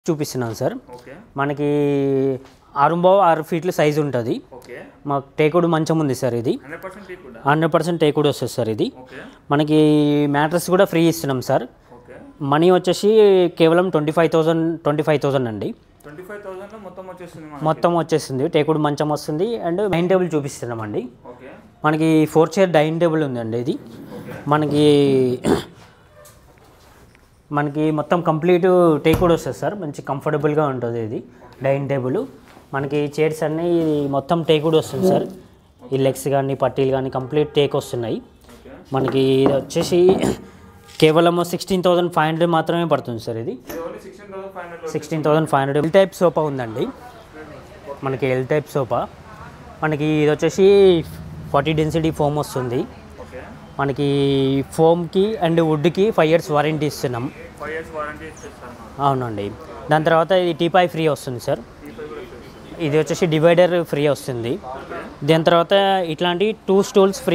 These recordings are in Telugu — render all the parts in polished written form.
చూపిస్తున్నాను సార్. మనకి 6 ఫీట్ల సైజు ఉంటుంది. మాకు టేకుడు మంచం ఉంది సార్. ఇది 100% టేకుడు వస్తుంది సార్. ఇది మనకి మ్యాట్రస్ కూడా ఫ్రీ ఇస్తున్నాం సార్. మనీ వచ్చేసి కేవలం 25,000 అండి. మొత్తం వచ్చేస్తుంది. టేకుడు మంచం వస్తుంది అండ్ డైనింగ్ టేబుల్ చూపిస్తున్నాం అండి. మనకి 4 చైర్ డైనింగ్ టేబుల్ ఉందండి. ఇది మనకి మొత్తం కంప్లీట్ టేకుడ్ వస్తుంది సార్. మంచి కంఫర్టబుల్గా ఉంటుంది ఇది డైనింగ్ టేబుల్. మనకి చైర్స్ అన్నీ మొత్తం టేకుడ్ వస్తుంది సార్. ఈ లెగ్స్ కానీ పట్టీలు కానీ కంప్లీట్ టేక్ వస్తున్నాయి. మనకి ఇది వచ్చేసి కేవలం 16,500 మాత్రమే పడుతుంది సార్. ఇది 16,500. ఎల్ టైప్ సోఫా ఉందండి. మనకి ఎల్ టైప్ సోఫా మనకి ఇది వచ్చేసి 40 డెన్సిటీ ఫోమ్ వస్తుంది. మనకి ఫోమ్కి అండ్ వుడ్కి 5 years వారంటీ ఇస్తున్నాం. అవునండి. దాని తర్వాత ఇది టీపాయ్ ఫ్రీ వస్తుంది సార్. ఇది వచ్చేసి డివైడర్ ఫ్రీ వస్తుంది. దాని తర్వాత ఇట్లాంటి 2 స్టూల్స్ ఫ్రీ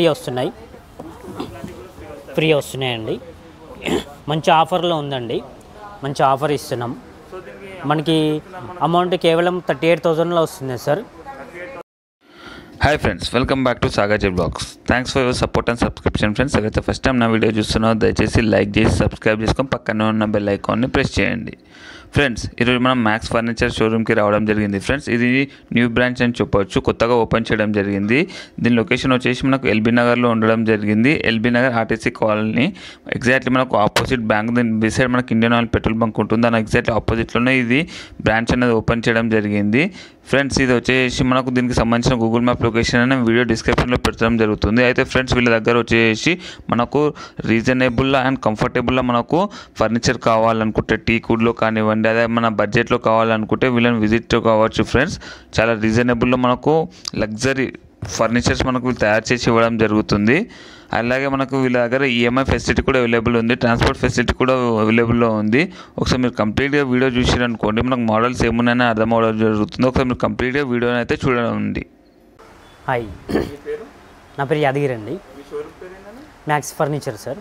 వస్తున్నాయండి. మంచి ఆఫర్లో ఉందండి. మంచి ఆఫర్ ఇస్తున్నాం. మనకి అమౌంట్ కేవలం 38,000లో వస్తుంది sir. Hi friends, welcome back to సాగర్జై blogs. Thanks for your support and subscription friends. అయితే ఫస్ట్ టైం నా వీడియో చూస్తున్నారో దయచేసి లైక్ చేసి సబ్స్క్రైబ్ చేసుకొని పక్కనే ఉన్న బెల్ ఐకాన్ని ప్రెస్ చేయండి. ఫ్రెండ్స్, ఈరోజు మనం మ్యాక్స్ ఫర్నిచర్ షోరూమ్కి రావడం జరిగింది. ఫ్రెండ్స్, ఇది న్యూ బ్రాంచ్ అని చెప్పవచ్చు. కొత్తగా ఓపెన్ చేయడం జరిగింది. దీని లొకేషన్ వచ్చేసి మనకు ఎల్బీ నగర్లో ఉండడం జరిగింది. LB Nagar RTC colony exactly మనకు ఆపోజిట్ బ్యాంక్, దీని బిసైడ్ మనకు ఇండియన్ ఆయిల్ పెట్రోల్ బంక్ ఉంటుంది. దాని ఎగ్జాక్ట్లీ ఆపోజిట్లోనే ఇది బ్రాంచ్ అనేది ఓపెన్ చేయడం జరిగింది. ఫ్రెండ్స్, ఇది వచ్చేసి మనకు దీనికి సంబంధించిన గూగుల్ మ్యాప్ లొకేషన్ అనే వీడియో డిస్క్రిప్షన్లో పెట్టడం జరుగుతుంది. అయితే ఫ్రెండ్స్, వీళ్ళ దగ్గర వచ్చేసి మనకు రీజనబుల్గా అండ్ కంఫర్టబుల్గా మనకు ఫర్నిచర్ కావాలనుకుంటే టీకుడ్లో కానివ్వండి, అదే మన బడ్జెట్లో కావాలనుకుంటే వీళ్ళని విజిట్ కావచ్చు. ఫ్రెండ్స్, చాలా రీజనబుల్లో మనకు లగ్జరీ ఫర్నిచర్స్ మనకు తయారు చేసి ఇవ్వడం జరుగుతుంది. అలాగే మనకు వీళ్ళ దగ్గర ఈఎంఐ ఫెసిలిటీ కూడా అవైలబుల్ ఉంది. ట్రాన్స్పోర్ట్ ఫెసిలిటీ కూడా అవైలబుల్లో ఉంది. ఒకసారి మీరు కంప్లీట్గా వీడియో చూసారనుకోండి, మనకు మోడల్స్ ఏమున్నాయని అర్థం అవ్వడం జరుగుతుంది. ఒకసారి మీరు కంప్లీట్గా వీడియోని అయితే చూడండి. హాయ్, నా పేరు యాదగిరి అండి. Max furniture sir.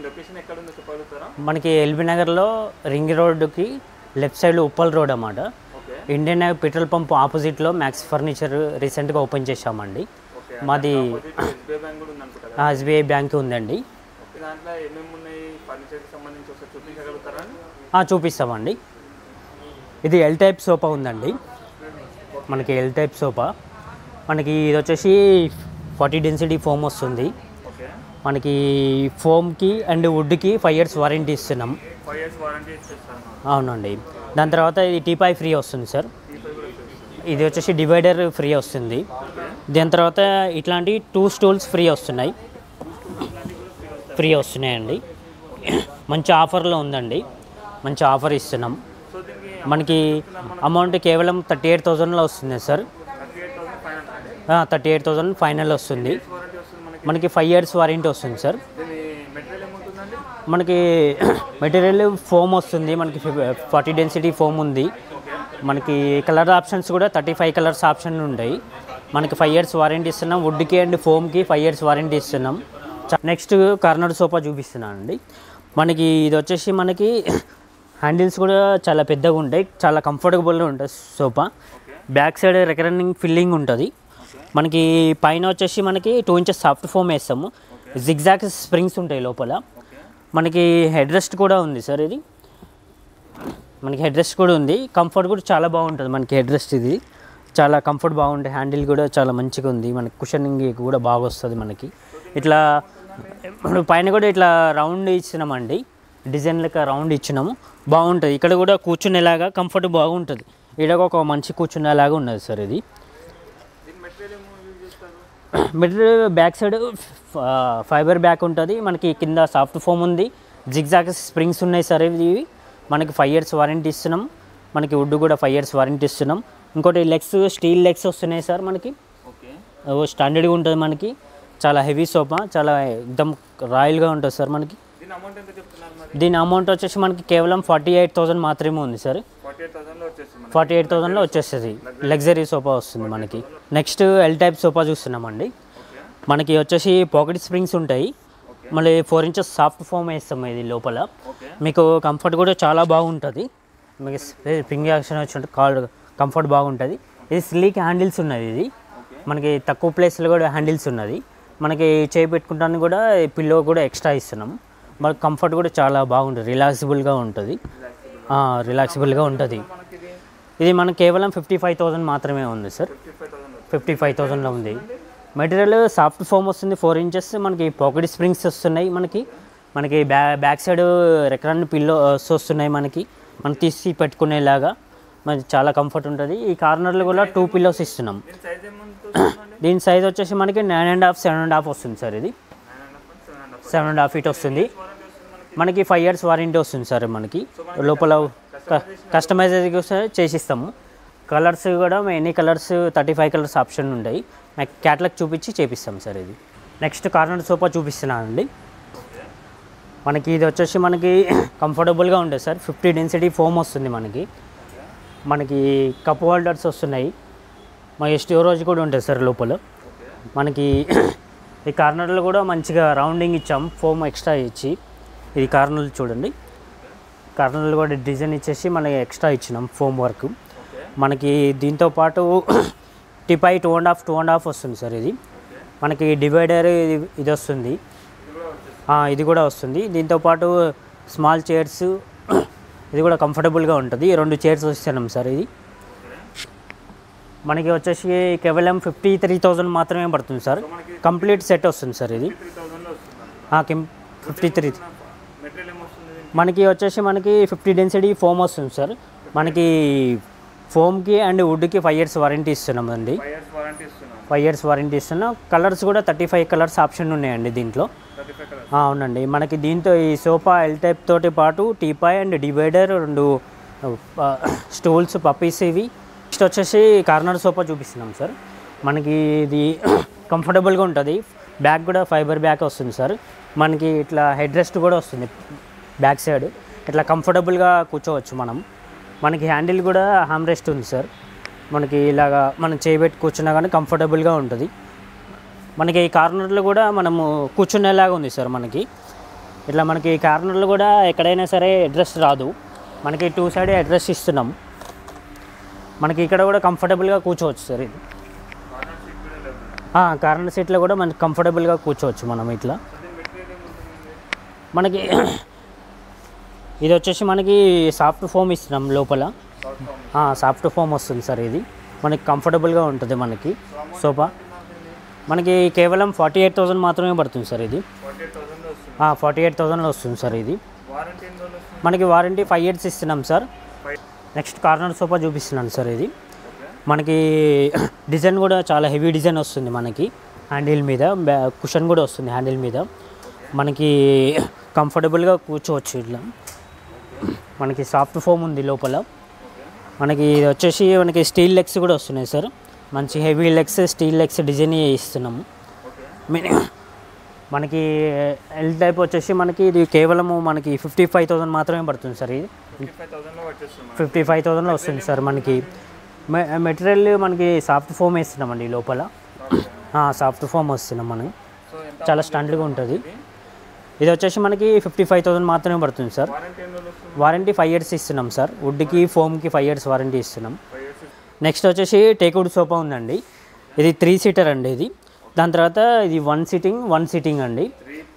మనకి ఎల్బీ నగర్లో రింగ్ రోడ్డుకి లెఫ్ట్ సైడ్లో ఉప్పల్ రోడ్ అన్నమాట. ఇండియన్ ఆయిల్ పెట్రోల్ పంప్ ఆపోజిట్లో మ్యాక్స్ ఫర్నిచర్ రీసెంట్గా ఓపెన్ చేశామండి. మాది ఎస్బిఐ బ్యాంక్ ఉందండి. చూపిస్తామండి. ఇది ఎల్ టైప్ సోఫా ఉందండి. మనకి ఎల్ టైప్ సోఫా మనకి ఇది వచ్చేసి 40 డెన్సిటీ ఫోమ్ వస్తుంది. మనకి ఫోమ్కి అండ్ వుడ్కి 5 years వారంటీ ఇస్తున్నాం. అవునండి. దాని తర్వాత ఇది టీపాయ్ ఫ్రీ వస్తుంది సార్. ఇది వచ్చేసి డివైడర్ ఫ్రీ వస్తుంది. దాని తర్వాత ఇట్లాంటి 2 స్టూల్స్ ఫ్రీ వస్తున్నాయండి. మంచి ఆఫర్లో ఉందండి. మంచి ఆఫర్ ఇస్తున్నాం. మనకి అమౌంట్ కేవలం 38,000లో వస్తుంది సార్. 38,000 ఫైనల్ వస్తుంది. మనకి 5 years వారంటీ వస్తుంది సార్. మనకి మెటీరియల్ ఫోమ్ వస్తుంది. మనకి 40 డెన్సిటీ ఫోమ్ ఉంది. మనకి కలర్ ఆప్షన్స్ కూడా 35 కలర్స్ ఆప్షన్ ఉంటాయి. మనకి 5 years వారంటీ ఇస్తున్నాం. వుడ్కి అండ్ ఫోమ్కి 5 years వారంటీ ఇస్తున్నాం. నెక్స్ట్ కార్నర్ సోఫా చూపిస్తున్నాను అండి. మనకి ఇది వచ్చేసి మనకి హ్యాండిల్స్ కూడా చాలా పెద్దగా ఉంటాయి. చాలా కంఫర్టబుల్గా ఉంటుంది సోఫా. బ్యాక్ సైడ్ రికరెంగ్ ఫిల్లింగ్ ఉంటుంది. మనకి పైన వచ్చేసి మనకి 2 inches సాఫ్ట్ ఫోమ్ వేస్తాము. జిగ్జాగ్ స్ప్రింగ్స్ ఉంటాయి లోపల. మనకి హెడ్ రెస్ట్ కూడా ఉంది సార్. ఇది మనకి హెడ్ రెస్ట్ కూడా ఉంది. కంఫర్ట్ కూడా చాలా బాగుంటుంది. మనకి హెడ్ రెస్ట్ ఇది చాలా కంఫర్ట్ బాగుంటుంది. హ్యాండిల్ కూడా చాలా మంచిగా ఉంది. మనకి కుషనింగ్ కూడా బాగా వస్తుంది. మనకి ఇట్లా పైన కూడా ఇట్లా రౌండ్ ఇచ్చినామండి. డిజైన్ లెక్క రౌండ్ ఇచ్చినాము. బాగుంటుంది. ఇక్కడ కూడా కూర్చునేలాగా కంఫర్ట్ బాగుంటుంది. ఇక్కడ ఒక మంచి కూర్చునేలాగా ఉన్నది సార్. ఇది material back side fiber back ఉంటుంది. మనకి కింద సాఫ్ట్ ఫోమ్ ఉంది. జిగ్జాగ్ స్ప్రింగ్స్ ఉన్నాయి సార్. ఇవి మనకి 5 years వారంటీ ఇస్తున్నాం. మనకి వుడ్ కూడా 5 years వారంటీ ఇస్తున్నాం. ఇంకోటి లెగ్స్ స్టీల్ లెగ్స్ వస్తున్నాయి సార్. మనకి స్టాండర్డ్గా ఉంటుంది. మనకి చాలా హెవీ సోఫా, చాలా ఎక్దమ్ రాయల్గా ఉంటుంది సార్. మనకి దీని అమౌంట్ వచ్చేసి మనకి కేవలం 48,000 మాత్రమే ఉంది సార్. 48,000లో వచ్చేస్తుంది. లగ్జరీ సోఫా వస్తుంది మనకి. నెక్స్ట్ ఎల్ టైప్ సోఫా చూస్తున్నామండి. మనకి వచ్చేసి పాకెట్ స్ప్రింగ్స్ ఉంటాయి. మళ్ళీ 4 inches సాఫ్ట్ ఫోమ్ వేస్తాం ఇది లోపల. మీకు కంఫర్ట్ కూడా చాలా బాగుంటుంది. మీకు స్ప్రింగ్ యాక్షన్ వచ్చి కాల్ కంఫర్ట్ బాగుంటుంది. ఇది స్లీక్ హ్యాండిల్స్ ఉన్నది. ఇది మనకి తక్కువ ప్లేస్లో కూడా హ్యాండిల్స్ ఉన్నది. మనకి చేయి పెట్టుకుంటానికి కూడా పిల్లో కూడా ఎక్స్ట్రా ఇస్తున్నాం. మనకి కంఫర్ట్ కూడా చాలా బాగుంటుంది, రిలాక్సిబుల్గా ఉంటుంది. ఇది మనకి కేవలం 55,000 మాత్రమే ఉంది సార్. 55,000లో ఉంది. మెటీరియల్ సాఫ్ట్ ఫోమ్ వస్తుంది, 4 ఇంచెస్. మనకి పాకెట్ స్ప్రింగ్స్ వస్తున్నాయి. మనకి బ్యాక్ సైడ్ రెక్రాన్ పిల్లోస్ వస్తున్నాయి. మనం తీసి పెట్టుకునేలాగా మనకి చాలా కంఫర్ట్ ఉంటుంది. ఈ కార్నర్లో కూడా 2 పిల్లోస్ ఇస్తున్నాం. దీని సైజ్ వచ్చేసి మనకి 9.5 7.5 వస్తుంది సార్. ఇది 7.5 ఫీట్ వస్తుంది. మనకి 5 years వారంటీ వస్తుంది సార్. మనకి లోపల కస్టమైజ్ చేసిస్తాము. కలర్స్ కూడా ఎన్ని కలర్స్ 35 కలర్స్ ఆప్షన్ ఉంటాయి. నాకు క్యాటలాగ్ చూపించి చేపిస్తాం సార్. ఇది నెక్స్ట్ కార్నర్ సోఫా చూపిస్తున్నానండి. మనకి ఇది వచ్చేసి మనకి కంఫర్టబుల్గా ఉంటుంది సార్. 50 డెన్సిటీ ఫోమ్ వస్తుంది. మనకి కప్ హోల్డర్స్ వస్తున్నాయి. మనకి స్టోరేజ్ కూడా ఉంటుంది సార్ లోపల. మనకి ఈ కార్నర్లో కూడా మంచిగా రౌండింగ్ ఇచ్చాం, ఫోమ్ ఎక్స్ట్రా ఇచ్చి. ఇది కార్నర్లు చూడండి, కార్నర్లు కూడా డిజైన్ ఇచ్చేసి మనకి ఎక్స్ట్రా ఇచ్చినాం ఫోమ్ వర్క్. మనకి దీంతో పాటు టిపై 2.5 వస్తుంది సార్. ఇది మనకి డివైడర్ ఇది వస్తుంది, ఇది కూడా వస్తుంది. దీంతోపాటు స్మాల్ చైర్స్, ఇది కూడా కంఫర్టబుల్గా ఉంటుంది. 2 చైర్స్ వస్తున్నాం సార్. ఇది మనకి వచ్చేసి కేవలం 53,000 మాత్రమే పడుతుంది సార్. కంప్లీట్ సెట్ వస్తుంది సార్. ఇది 53. మనకి వచ్చేసి మనకి 50 డెన్సిటీ ఫోమ్ వస్తుంది సార్. మనకి ఫోమ్కి అండ్ వుడ్కి 5 years వారంటీ ఇస్తున్నాం అండి. 5 years వారంటీ ఇస్తున్నాం. కలర్స్ కూడా 35 కలర్స్ ఆప్షన్ ఉన్నాయండి దీంట్లో. అవునండి. మనకి దీంతో ఈ సోఫా ఎల్ టైప్ తోటి పాటు టీపాయ్ అండ్ డివైడర్, 2 స్టూల్స్, పప్పీస్. ఇవి నెక్స్ట్ వచ్చేసి కార్నర్ సోఫా చూపిస్తున్నాం సార్. మనకి ఇది కంఫర్టబుల్గా ఉంటుంది. బ్యాక్ కూడా ఫైబర్ బ్యాక్ వస్తుంది సార్. మనకి ఇట్లా హెడ్ రెస్ట్ కూడా వస్తుంది బ్యాక్ సైడ్. ఇట్లా కంఫర్టబుల్గా కూర్చోవచ్చు మనం. మనకి హ్యాండిల్ కూడా హామ్ రెస్ట్ ఉంది సార్. మనకి ఇలాగా మనం చేయబెట్టి కూర్చున్నా కానీ కంఫర్టబుల్గా ఉంటుంది. మనకి ఈ కార్నర్లో కూడా మనము కూర్చునేలాగా ఉంది సార్. మనకి ఇట్లా మనకి కార్నర్లో కూడా ఎక్కడైనా సరే అడ్రస్ రాదు. మనకి 2 సైడ్ అడ్రస్ ఇస్తున్నాం. మనకి ఇక్కడ కూడా కంఫర్టబుల్గా కూర్చోవచ్చు సార్. ఇది కార్నర్ సీట్లో కూడా మనకి కంఫర్టబుల్గా కూర్చోవచ్చు మనం ఇట్లా. మనకి ఇది వచ్చేసి మనకి సాఫ్ట్ ఫోమ్ ఇస్తున్నాం లోపల. సాఫ్ట్ ఫోమ్ వస్తుంది సార్. ఇది మనకి కంఫర్టబుల్గా ఉంటుంది మనకి సోఫా. మనకి కేవలం 48,000 మాత్రమే పడుతుంది సార్. ఇది 48,000లో వస్తుంది సార్. ఇది మనకి వారంటీ 5 years ఇస్తున్నాం సార్. నెక్స్ట్ కార్నర్ సోఫా చూపిస్తున్నాను సార్. ఇది మనకి డిజైన్ కూడా చాలా హెవీ డిజైన్ వస్తుంది. మనకి హ్యాండిల్ మీద కుషన్ కూడా వస్తుంది. హ్యాండిల్ మీద మనకి కంఫర్టబుల్గా కూర్చోవచ్చు ఇట్లా. మనకి సాఫ్ట్ ఫోమ్ ఉంది లోపల. మనకి ఇది వచ్చేసి మనకి స్టీల్ లెగ్స్ కూడా వస్తున్నాయి సార్. మంచి heavy legs, steel legs design ఇస్తున్నాము. మనకి ఎల్ టైప్ వచ్చేసి మనకి ఇది కేవలము మనకి 55,000 మాత్రమే పడుతుంది సార్. ఇది 55,000లో వస్తుంది సార్. మనకి మెటీరియల్ మనకి సాఫ్ట్ ఫోమ్ వేస్తున్నామండి లోపల. సాఫ్ట్ ఫోమ్ వస్తున్నాం మనం. చాలా స్టాండర్డ్గా ఉంటుంది. ఇది వచ్చేసి మనకి 55,000 మాత్రమే పడుతుంది సార్. వారంటీ 5 years ఇస్తున్నాం సార్. వుడ్కి, ఫోమ్కి 5 years వారంటీ ఇస్తున్నాం. నెక్స్ట్ వచ్చేసి టేక్వుడ్ సోఫా ఉందండి. ఇది 3 seater అండి. ఇది దాని తర్వాత ఇది 1 sitting అండి.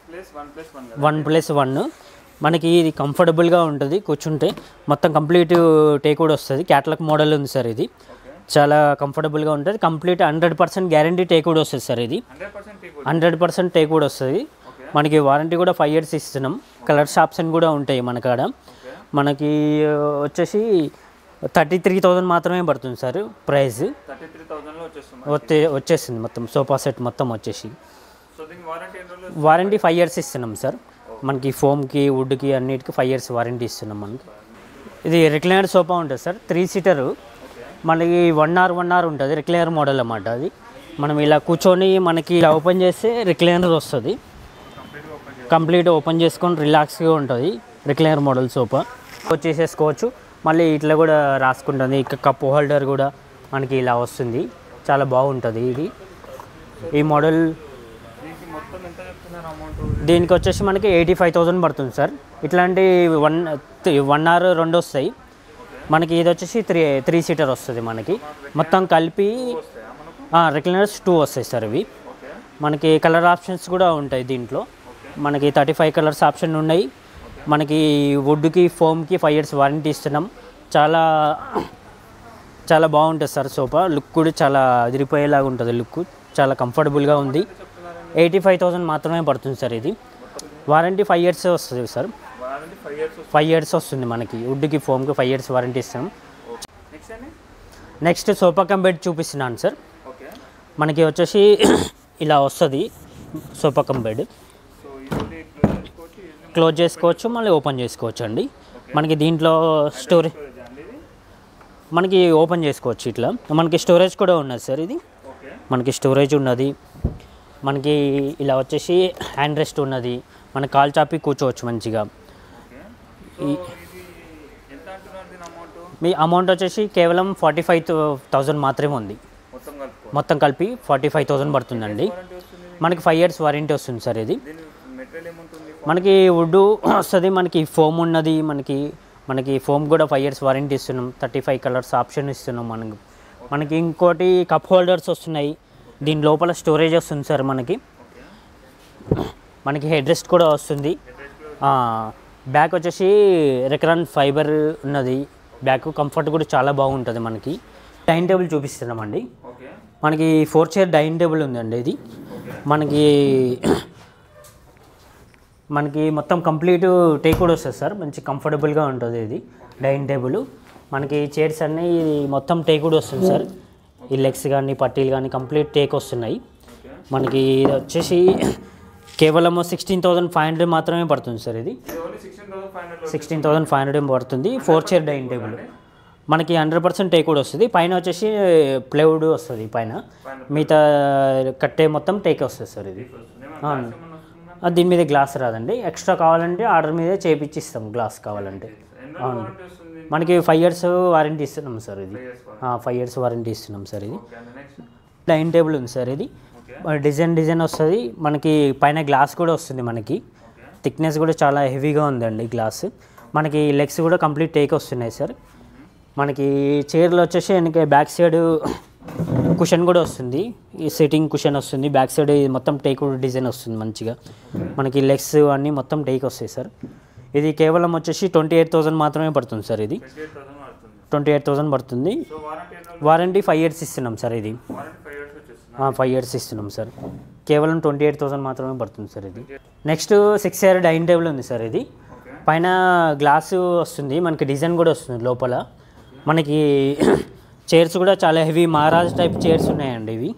1+1. మనకి ఇది కంఫర్టబుల్గా ఉంటుంది కూర్చుంటే. మొత్తం కంప్లీట్ టేక్వుడ్ వస్తుంది. క్యాటలాగ్ మోడల్ ఉంది సార్. ఇది చాలా కంఫర్టబుల్గా ఉంటుంది. కంప్లీట్ 100% గ్యారంటీ టేక్వుడ్ వస్తుంది సార్. ఇది 100% టేక్వుడ్ వస్తుంది. మనకి వారంటీ కూడా 5 years ఇస్తున్నాం. కలర్స్ ఆప్షన్ కూడా ఉంటాయి మనకాడ. మనకి వచ్చేసి 33,000 మాత్రమే పడుతుంది సార్ ప్రైస్. 33,000లో వచ్చేసింది మొత్తం సోఫా సెట్ మొత్తం వచ్చేసి. వారంటీ 5 years ఇస్తున్నాం సార్. మనకి ఫోమ్కి, వుడ్కి అన్నిటికీ 5 years వారంటీ ఇస్తున్నాం. మనకి ఇది రిక్లైనర్ సోఫా ఉంటుంది సార్. 3 seater. మనకి 1 hour ఉంటుంది. రిక్లైనర్ మోడల్ అన్నమాట. అది మనం ఇలా కూర్చొని మనకి ఇలా ఓపెన్ చేస్తే రిక్లైనర్ వస్తుంది. కంప్లీట్ ఓపెన్ చేసుకొని రిలాక్స్గా ఉంటుంది. రిక్లైనర్ మోడల్ సోఫా వచ్చేసేసుకోవచ్చు. మళ్ళీ ఇట్లా కూడా రాసుకుంటుంది. ఇక కప్ హోల్డర్ కూడా మనకి ఇలా వస్తుంది. చాలా బాగుంటుంది ఇది. ఈ మోడల్ దీనికి వచ్చేసి మనకి 85,000 పడుతుంది సార్. ఇట్లాంటి 1 hour 2 వస్తాయి. మనకి ఇది వచ్చేసి త్రీ సీటర్ వస్తుంది మనకి మొత్తం కలిపి రిక్లైనర్స్ 2 వస్తాయి సార్ ఇవి మనకి కలర్ ఆప్షన్స్ కూడా ఉంటాయి దీంట్లో మనకి 35 కలర్స్ ఆప్షన్ ఉన్నాయి మనకి వుడ్కి ఫోమ్కి 5 years వారంటీ ఇస్తున్నాం చాలా చాలా బాగుంటుంది సార్ సోఫా లుక్ కూడా చాలా అదిరిపోయేలాగా ఉంటుంది లుక్ చాలా కంఫర్టబుల్గా ఉంది 85,000 మాత్రమే పడుతుంది సార్ ఇది వారంటీ 5 years వస్తుంది సార్ 5 years వస్తుంది మనకి వుడ్కి ఫోమ్కి 5 years వారంటీ ఇస్తాం నెక్స్ట్ సోఫా కమ్ బెడ్ చూపిస్తున్నాను సార్ మనకి వచ్చేసి ఇలా వస్తుంది సోఫా కమ్ బెడ్ క్లోజ్ చేసుకోవచ్చు మళ్ళీ ఓపెన్ చేసుకోవచ్చు అండి మనకి దీంట్లో స్టోరేజ్ మనకి ఓపెన్ చేసుకోవచ్చు ఇట్లా మనకి స్టోరేజ్ కూడా ఉన్నది సార్ ఇది మనకి స్టోరేజ్ ఉన్నది మనకి ఇలా వచ్చేసి హ్యాండ్ రెస్ట్ ఉన్నది మన కాల్ చాపి కూర్చోవచ్చు మంచిగా మీ అమౌంట్ వచ్చేసి కేవలం 45,000 మాత్రమే ఉంది మొత్తం కలిపి 45,000 పడుతుందండి మనకి 5 years వారంటీ వస్తుంది సార్ ఇది మనకి వుడ్ వస్తుంది మనకి ఫోమ్ ఉన్నది మనకి ఫోమ్ కూడా 5 years వారంటీ ఇస్తున్నాం 35 కలర్స్ ఆప్షన్ ఇస్తున్నాం మనకి ఇంకోటి కప్ హోల్డర్స్ వస్తున్నాయి దీని లోపల స్టోరేజ్ వస్తుంది సార్ మనకి హెడ్ రెస్ట్ కూడా వస్తుంది బ్యాక్ వచ్చేసి రెక్రాన్ ఫైబర్ ఉన్నది బ్యాక్ కంఫర్ట్ కూడా చాలా బాగుంటుంది మనకి డైనింగ్ టేబుల్ చూపిస్తున్నామండి మనకి 4 chair డైనింగ్ టేబుల్ ఉందండి ఇది మనకి మొత్తం కంప్లీట్ టేక్ కూడా వస్తుంది సార్ మంచి కంఫర్టబుల్గా ఉంటుంది ఇది డైనింగ్ టేబుల్ మనకి చైర్స్ అన్నీ మొత్తం టేక్ కూడా వస్తుంది సార్ ఈ లెగ్స్ కానీ పట్టీలు కానీ కంప్లీట్ టేక్ వస్తున్నాయి మనకి ఇది వచ్చేసి కేవలం 16,500 మాత్రమే పడుతుంది సార్ ఇది 16,500 పడుతుంది 4 chair డైనింగ్ టేబుల్ మనకి 100% టేక్ కూడా వస్తుంది పైన వచ్చేసి ప్లైవుడ్ వస్తుంది పైన మిగతా కట్టే మొత్తం టేక్ వస్తుంది సార్ ఇది దీని మీద గ్లాస్ రాదండి ఎక్స్ట్రా కావాలంటే ఆర్డర్ మీదే చేయించిస్తాం గ్లాస్ కావాలంటే అవును మనకి 5 years వారంటీ ఇస్తున్నాం సార్ ఇది 5 years వారంటీ ఇస్తున్నాం సార్ ఇది డైనింగ్ టేబుల్ ఉంది సార్ ఇది డిజైన్ వస్తుంది మనకి పైన గ్లాస్ కూడా వస్తుంది మనకి థిక్నెస్ కూడా చాలా హెవీగా ఉందండి గ్లాస్ మనకి లెగ్స్ కూడా కంప్లీట్ టేక్ వస్తున్నాయి సార్ మనకి చైర్లో వచ్చేసి వెనక బ్యాక్ సైడ్ కుషన్ కూడా వస్తుంది ఈ సిట్టింగ్ కుషన్ వస్తుంది బ్యాక్ సైడ్ మొత్తం టేక్ డిజైన్ వస్తుంది మంచిగా మనకి లెగ్స్ అన్నీ మొత్తం టేక్ వస్తాయి సార్ ఇది కేవలం వచ్చేసి 28,000 మాత్రమే పడుతుంది సార్ ఇది 28,000 పడుతుంది వారంటీ 5 years ఇస్తున్నాం సార్ ఇది 5 years ఇస్తున్నాం సార్ కేవలం 28,000 మాత్రమే పడుతుంది సార్ ఇది నెక్స్ట్ 6 chair డైనింగ్ టేబుల్ ఉంది సార్ ఇది పైన గ్లాసు వస్తుంది మనకి డిజైన్ కూడా వస్తుంది లోపల మనకి చైర్స్ కూడా చాలా హెవీ మహారాజ్ టైప్ చైర్స్ ఉన్నాయండి ఇవి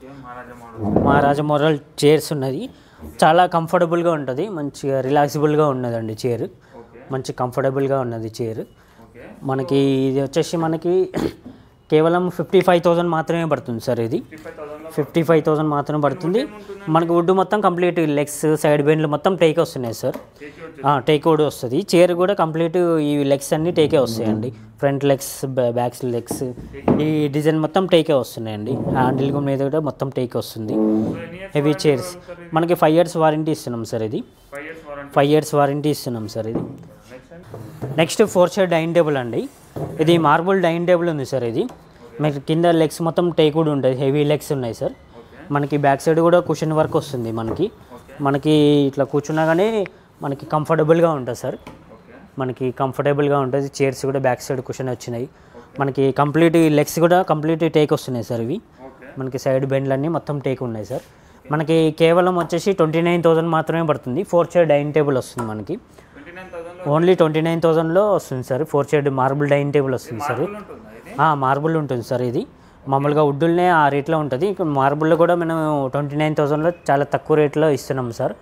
మహారాజా మోడల్ చైర్స్ ఉన్నది చాలా కంఫర్టబుల్గా ఉంటుంది మంచిగా రిలాక్సిబుల్గా ఉన్నదండి చైర్ మంచి కంఫర్టబుల్గా ఉన్నది చైర్ మనకి ఇది వచ్చేసి మనకి కేవలం 55,000 మాత్రమే పడుతుంది సార్ ఇది 55,000 మాత్రమే పడుతుంది మనకి వుడ్ మొత్తం కంప్లీట్ లెగ్స్ సైడ్ బెండ్లు మొత్తం టేక్ వస్తున్నాయి సార్ టేక్ కూడా వస్తుంది చైర్ కూడా కంప్లీట్ ఈ లెగ్స్ అన్నీ టేకే వస్తాయండి ఫ్రంట్ లెగ్స్ బ్యాక్ లెగ్స్ ఈ డిజైన్ మొత్తం టేకే వస్తున్నాయండి హ్యాండిల్ మీద కూడా మొత్తం టేక్ వస్తుంది హెవీ చైర్స్ మనకి 5 years వారంటీ ఇస్తున్నాం సార్ ఇది 5 years వారంటీ ఇస్తున్నాం సార్ ఇది నెక్స్ట్ 4 chair డైనింగ్ టేబుల్ అండి ఇది మార్బుల్ డైనింగ్ టేబుల్ ఉంది సార్ ఇది మీకు కింద లెగ్స్ మొత్తం టేక్ కూడా ఉంటుంది హెవీ లెగ్స్ ఉన్నాయి సార్ మనకి బ్యాక్ సైడ్ కూడా కుషన్ వర్క్ వస్తుంది మనకి ఇట్లా కూర్చున్నా కానీ మనకి కంఫర్టబుల్గా ఉంటుంది సార్ మనకి కంఫర్టబుల్గా ఉంటుంది చైర్స్ కూడా బ్యాక్ సైడ్ కుషన్ వచ్చినాయి మనకి కంప్లీట్ లెగ్స్ కూడా కంప్లీట్ టేక్ వస్తున్నాయి సార్ ఇవి మనకి సైడ్ బెండ్లన్నీ మొత్తం టేక్ ఉన్నాయి సార్ మనకి కేవలం వచ్చేసి 29,000 మాత్రమే పడుతుంది 4 chair డైనింగ్ టేబుల్ వస్తుంది మనకి ఓన్లీ 29,000లో వస్తుంది sir 4 chair marble dining table వస్తుంది సార్ మార్బుల్ ఉంటుంది సార్ ఇది మామూలుగా వుడ్డులనే ఆ రేట్లో ఉంటుంది మార్బుల్లో కూడా మనం 29,000లో చాలా తక్కువ రేట్లో ఇస్తున్నాం సార్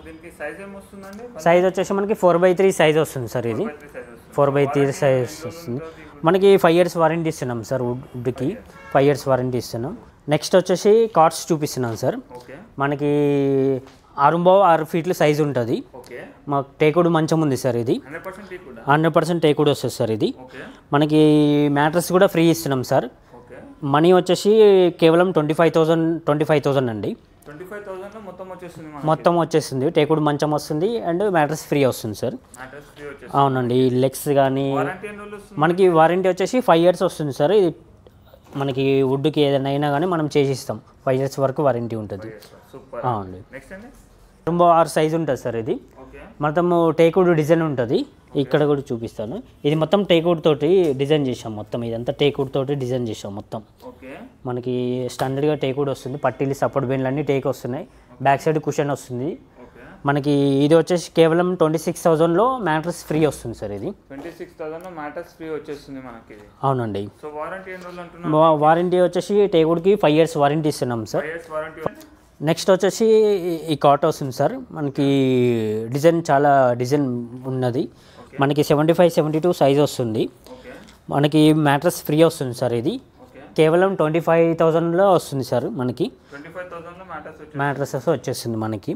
సైజ్ వచ్చేసి మనకి 4x3 సైజ్ వస్తుంది సార్ ఇది 4x3 సైజ్ వస్తుంది మనకి 5 years వారంటీ ఇస్తున్నాం సార్ వుడ్కి 5 years వారంటీ ఇస్తున్నాం నెక్స్ట్ వచ్చేసి కార్డ్స్ చూపిస్తున్నాం సార్ మనకి 6 feet సైజ్ ఉంటుంది మాకు టేకుడు మంచం ఉంది సార్ ఇది 100% టేకుడు వస్తుంది సార్ ఇది మనకి మ్యాట్రస్ కూడా ఫ్రీ ఇస్తున్నాం సార్ మనీ వచ్చేసి కేవలం 25,000 అండి మొత్తం వచ్చేస్తుంది, టేకుడ్ మంచం వస్తుంది అండ్ మ్యాట్రెస్ ఫ్రీ వస్తుంది సార్. అవునండి. లెగ్స్ కానీ మనకి వారంటీ వచ్చేసి 5 years వస్తుంది సార్. ఇది మనకి వుడ్కి ఏదైనా అయినా కానీ మనం చేసిస్తాం. 5 years వరకు వారంటీ ఉంటుంది. అవునండి. టుంబో 6 సైజ్ ఉంటుంది సార్. ఇది మొత్తము టేకుడ్ డిజైన్ ఉంటుంది. ఇక్కడ కూడా చూపిస్తాను. ఇది మొత్తం టేకుడ్ తోటి డిజైన్ చేసాం. మొత్తం ఇదంతా టేకుడ్ తోటి డిజైన్ చేసాం మొత్తం. మనకి స్టాండర్డ్గా టేకుడ్ వస్తుంది. పట్టీలు సపోర్ట్ బెయిన్లు అన్నీ టేక్ వస్తున్నాయి. బ్యాక్ సైడ్ కుషన్ వస్తుంది. మనకి ఇది వచ్చేసి కేవలం 26,000లో మ్యాట్రెస్ ఫ్రీ వస్తుంది సార్. ఇది 26,000లో మ్యాట్రెస్ ఫ్రీ వచ్చేస్తుంది మనకి. అవునండి. సో వారంటీ ఎన్ని రోజులు అంటున్నారు? వారంటీ వచ్చేసి టేకుడ్కి 5 years వారంటీ ఇస్తున్నాం సార్. నెక్స్ట్ వచ్చేసి ఈ కాట్ వస్తుంది సార్. మనకి డిజైన్ చాలా డిజైన్ ఉన్నది. మనకి 75-72 సైజ్ వస్తుంది. మనకి మ్యాట్రెస్ ఫ్రీ వస్తుంది సార్. ఇది కేవలం 25,000లో వస్తుంది సార్. మనకి 25,000లో మ్యాట్రెసెస్ వచ్చేస్తుంది. మనకి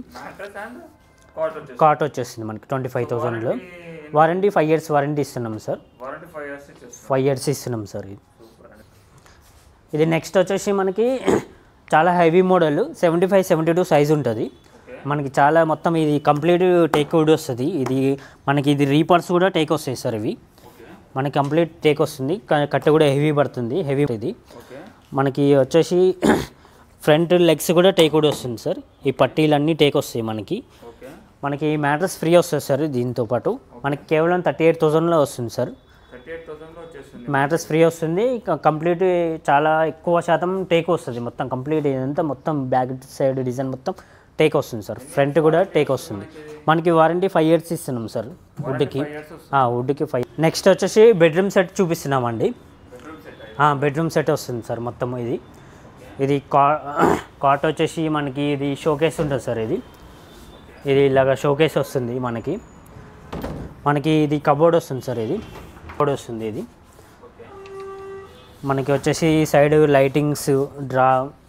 కాట్ వచ్చేస్తుంది మనకి 25,000లో. వారంటీ 5 years వారంటీ ఇస్తున్నాం సార్. 5 years ఇస్తున్నాం సార్. ఇది నెక్స్ట్ వచ్చేసి మనకి చాలా హెవీ మోడల్ 75-72 సైజ్ ఉంటుంది. మనకి చాలా మొత్తం ఇది కంప్లీట్ టేక్ వుడ్ వస్తుంది. ఇది రీపర్స్ కూడా టేక్ వస్తాయి సార్. ఇవి మనకి కంప్లీట్ టేక్ వస్తుంది. కట్ట కూడా హెవీ పడుతుంది. హెవీ ఇది మనకి వచ్చేసి ఫ్రంట్ లెగ్స్ కూడా టేక్ వుడ్ వస్తుంది సార్. ఈ పట్టీలన్నీ టేక్ వస్తాయి. మనకి మ్యాట్రెస్ ఫ్రీ వస్తుంది సార్. దీంతో పాటు మనకి కేవలం 38,000లో వస్తుంది సార్. మ్యాట్రెస్ ఫ్రీ వస్తుంది. కంప్లీట్ చాలా ఎక్కువ శాతం టేక్ వస్తుంది. మొత్తం కంప్లీట్ ఇదంతా మొత్తం బ్యాక్ సైడ్ డిజైన్ మొత్తం టేక్ వస్తుంది సార్. ఫ్రంట్ కూడా టేక్ వస్తుంది. మనకి వారంటీ 5 years ఇస్తున్నాం సార్ వుడ్కి. 5. నెక్స్ట్ వచ్చేసి బెడ్రూమ్ సెట్ చూపిస్తున్నామండి. బెడ్రూమ్ సెట్ వస్తుంది సార్. మొత్తం ఇది కాట్ వచ్చేసి మనకి ఇది షోకేస్ ఉంటుంది సార్. ఇది ఇలాగా షోకేస్ వస్తుంది. మనకి ఇది కబోర్డ్ వస్తుంది సార్. ఇది కబోర్డ్ వస్తుంది. ఇది మనకి వచ్చేసి సైడ్ లైటింగ్స్ డ్రా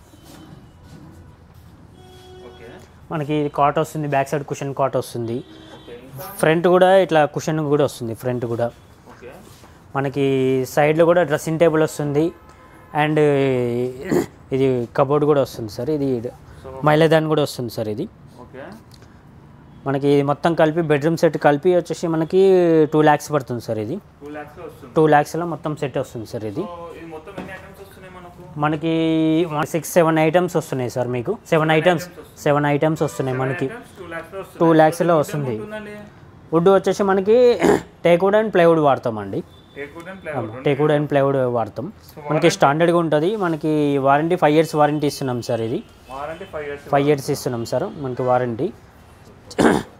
మనకి కాట్ వస్తుంది. బ్యాక్ సైడ్ కుషన్ కాట్ వస్తుంది. ఫ్రంట్ కూడా ఇట్లా కుషన్ కూడా వస్తుంది. ఫ్రంట్ కూడా మనకి సైడ్లో కూడా డ్రెస్సింగ్ టేబుల్ వస్తుంది. అండ్ ఇది కబోర్డ్ కూడా వస్తుంది సార్. ఇది మైలేదాన్ కూడా వస్తుంది సార్. ఇది మనకి మొత్తం కలిపి బెడ్రూమ్ సెట్ కలిపి వచ్చేసి మనకి 2 lakhs పడుతుంది సార్. ఇది 2 lakhsలో మొత్తం సెట్ వస్తుంది సార్. ఇది మనకి 6-7 ఐటమ్స్ వస్తున్నాయి సార్. మీకు 7 ఐటమ్స్ వస్తున్నాయి. మనకి 2 lakhsలో వస్తుంది. వుడ్ వచ్చేసి మనకి టేక్వుడ్ అండ్ ప్లైవుడ్ వాడతామండి. టేక్వుడ్ అండ్ ప్లైవుడ్ వాడతాం. మనకి స్టాండర్డ్గా ఉంటుంది. మనకి వారంటీ 5 years వారంటీ ఇస్తున్నాం సార్. ఇది 5 years ఇస్తున్నాం సార్ మనకి వారంటీ.